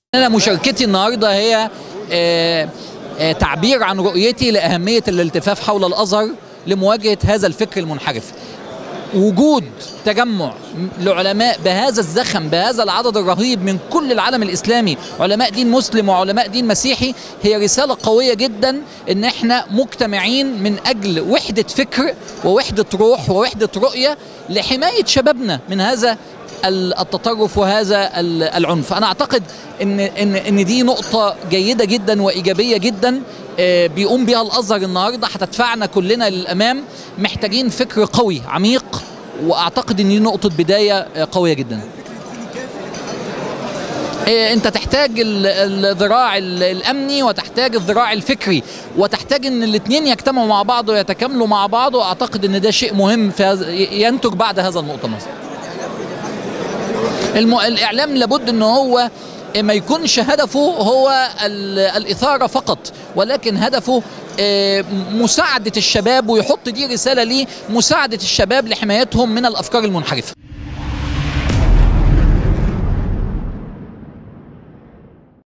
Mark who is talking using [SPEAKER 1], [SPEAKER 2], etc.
[SPEAKER 1] أنا مشاركتي النهارده هي تعبير عن رؤيتي لأهمية الالتفاف حول الأزهر لمواجهة هذا الفكر المنحرف. وجود تجمع لعلماء بهذا الزخم، بهذا العدد الرهيب من كل العالم الإسلامي، علماء دين مسلم وعلماء دين مسيحي، هي رسالة قوية جدا إن احنا مجتمعين من أجل وحدة فكر ووحدة روح ووحدة رؤية لحماية شبابنا من هذا التطرف وهذا العنف. أنا أعتقد إن دي نقطة جيدة جدا وإيجابية جدا بيقوم بها الأزهر النهارده، هتدفعنا كلنا للأمام. محتاجين فكر قوي عميق، وأعتقد إن دي نقطة بداية قوية جدا. أنت تحتاج الذراع الأمني وتحتاج الذراع الفكري، وتحتاج إن الاثنين يجتمعوا مع بعض ويتكاملوا مع بعض، وأعتقد إن ده شيء مهم ينتج بعد هذا المؤتمر. الإعلام لابد إن هو ما يكونش هدفه هو الإثارة فقط، ولكن هدفه مساعدة الشباب، ويحط دي رسالة ليه مساعدة الشباب لحمايتهم من الأفكار المنحرفة.